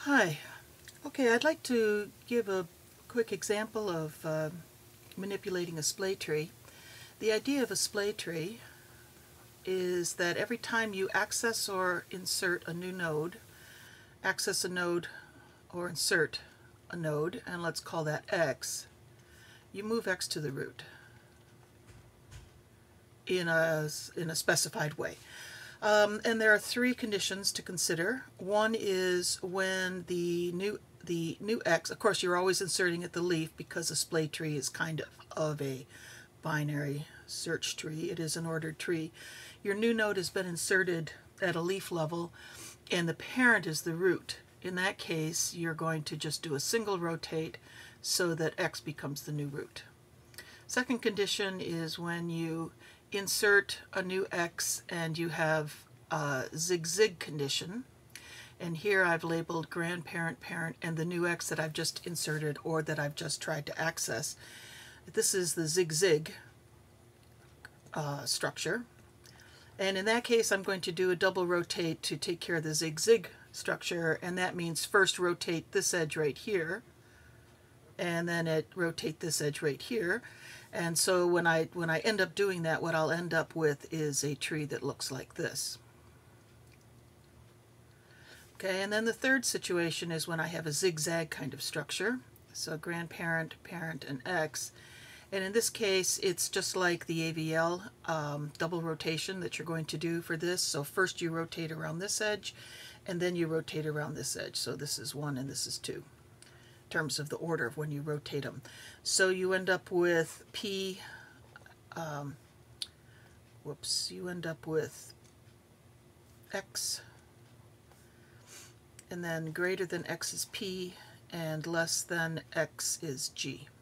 Hi. Okay, I'd like to give a quick example of manipulating a splay tree. The idea of a splay tree is that every time you access or insert a new node, access a node or insert a node, and let's call that X, you move X to the root in a specified way. And there are three conditions to consider. One is when the new X, of course you're always inserting at the leaf because a splay tree is kind of a binary search tree. It is an ordered tree. Your new node has been inserted at a leaf level and the parent is the root. In that case, you're going to just do a single rotate so that X becomes the new root. Second condition is when you insert a new X and you have a zig-zig condition. And here I've labeled grandparent, parent, and the new X that I've just inserted or that I've just tried to access. This is the zig-zig structure. And in that case, I'm going to do a double rotate to take care of the zig-zig structure, and that means first rotate this edge right here, and then rotate this edge right here. And so when I end up doing that, what I'll end up with is a tree that looks like this. Okay, and then the third situation is when I have a zigzag kind of structure. So grandparent, parent, and X. And in this case, it's just like the AVL double rotation that you're going to do for this. So first you rotate around this edge, and then you rotate around this edge. So this is 1 and this is 2. In terms of the order of when you rotate them. So you end up with P, you end up with X, and then greater than X is P, and less than X is G.